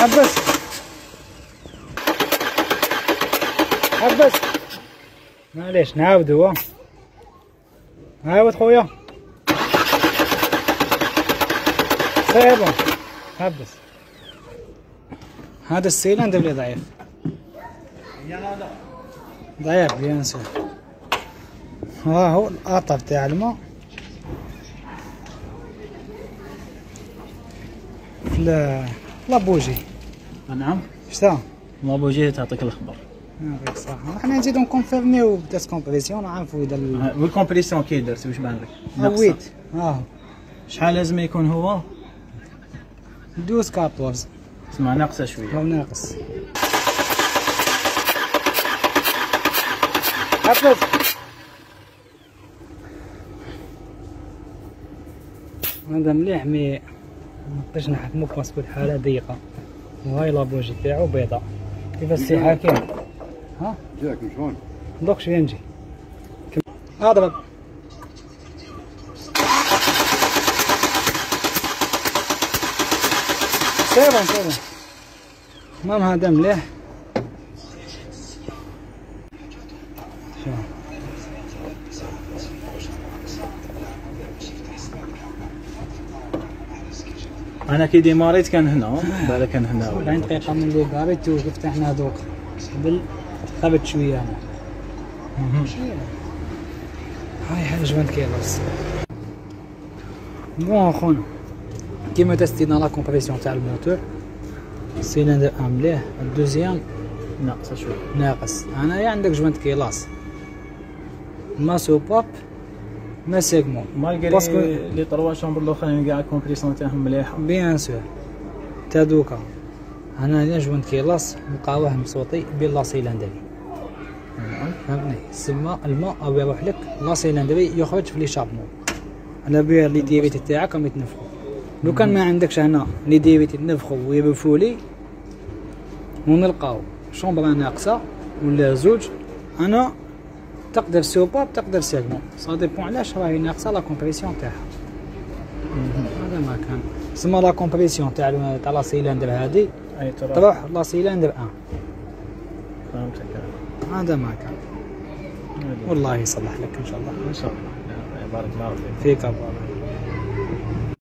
حبس حبس. معليش نعاودو. عاود خويا. صعيبة. حبس. هذا السيلندر اللي ضعيف. ضعيف بيان سور. ها هو القطر تاع الماء في لابوجي. نعم. شتا؟ لابوجي تعطيك الخبر. يعطيك الصحة. حنا نزيدو نكونفيرميو بدات كومبريسيون نعرفو اذا والكومبريسيون كي درت واش بان لك؟ ويت. شحال لازم يكون هو؟ 12 14. تسمع ناقصه شويه. هو ناقص. حفظ. هذا مليح مي منقدرش نحكمو باسكو الحالة ضيقة، وهاي لابوجي تاعو بيضاء. كيف الصحة كاين؟ ها؟ جاك شلون؟ دوك شوية نجي. اضرب. سيبون سيبون. المهم هذا مليح. شوف. انا كي ديماريت كان هنا، بالك كان هنا 40 دقيقة من اللي قاريت وفتحنا دوك قبل خبت شوية أنا. هاي حاجة 20 كيلوز. بون خونا كيما تستينا لا كومبريسيون تاع الموتور، السيلندر مليح، الدوزيام ناقصه شويه. ناقص. هنايا عندك 20 كيلاس، ما سوباب ما سيغمون مالغري لي 3 شامبر الاخرين كاع الكومبريسيون تاعهم مليحه. بيان سور. تا دوكا هنايا 20 كيلاس نلقاوه مصوطي بلا سيلندري. فهمتني؟ سما الماء او يروح لك لا سيلندري يخرج في لي شابمون على بها لي ديريتي تاعك راهم يتنفخوا. لو كان ما عندكش هنا لي ديريتي يتنفخوا ويرفولي ونلقاو شومبر ناقصه ولا زوج، انا تقدر سوباب تقدر سيغمون، سا ديبون علاش راهي ناقصه لا كومبريسيون تاعها. هذا ما كان. سما لا كومبريسيون تاع لا سيلندر هادي تروح لا سيلندر 1. فهمتك. هذا ما كان. والله يصلح لك ان شاء الله. ان شاء الله. بارك الله فيك.